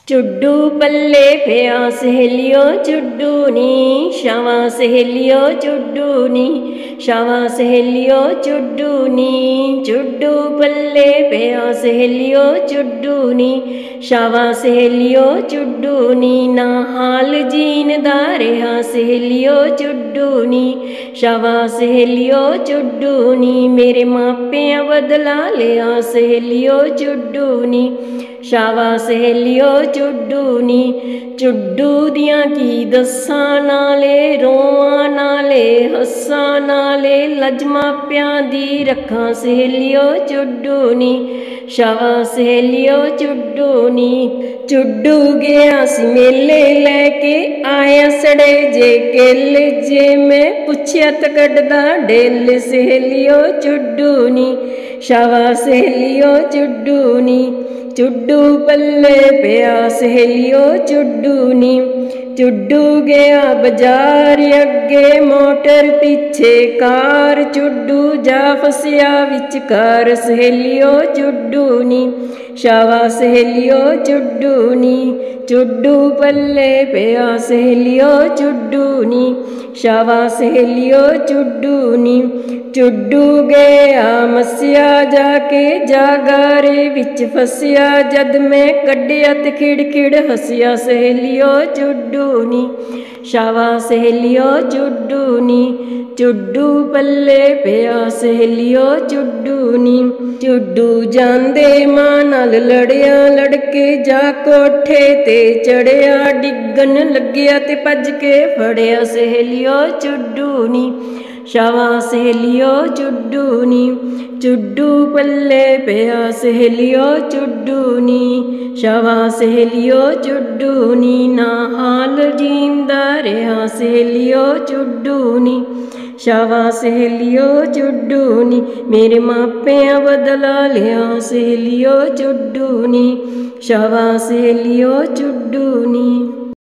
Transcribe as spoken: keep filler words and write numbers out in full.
चुड्डू पल्ले पिया सहेलियो चुड्डू नी शावा सहेलियो चुड्डू नी शावा सहेलियो चुड्डू नी चुड्डू पल्ले पिया सहेलियो चुड्डू नी शावा सहेलियो चुड्डू नी ना हाल जीन दा रहा सहेलियो चुड्डू नी शावा सहेलियो चुड्डू नी मेरे मापियां बदला लिया सहेलियो चुड्डू नी शावा सहेलियो चुड्डू नी चुड्डू दियां की दस्सां नाले रोवां नाले हस्सां नाले लज मापियां दी रखां सहेलियो चुड्डू नी शावा सहेलियो चुड्डू नी चुड्डू गया सी मेले लैके आया सड़े जे केले जे मैं पुछया त कड्डदा डेल सहेलियो चुड्डू नी शावा सहेलियो चुड्डू नी चुड्डू पल्ले पिया सहेलियो चुड्डू नी चुड्डू गया बाजार अगे मोटर पीछे कार चुड्डू जा फसिया विचकार सहेलियो चुड्डू नी शावा सहेलियो चुड्डू नी चुड्डू पल्ले पिया सहेलियो चुड्डू नी शावा सहेलियो चुड्डू नी चुड्डू गया मसिया जाके जागारे विच फसिया जद मैं कड्डिया ते खिड़खिड़ हसिया सहेलियो चुड्डू नी शावा सहेलियो चुड्डू नी चुड्डू पल्ले पिया सहेलियो चुड्डू नी चुड्डू जांदे मां नाल लड़िया लड़के जा कोठे ते चढ़िया डिगन लग्या ते भज के फड़िया सहेलियो चुड्डू नी शावा सहेलियो चुड्डू नी चुड्डू पल्ले पिया सहेलियो चुड्डू नी शावा सहेलियो चुड्डू नी ना हाल जींदा रहा सहेलियो चुड्डू नी शावा सहेलियो चुड्डू नी मेरे मापियां बदला लिया सहेलियो चुड्डू नी शावा सहेलियो चुड्डू नी।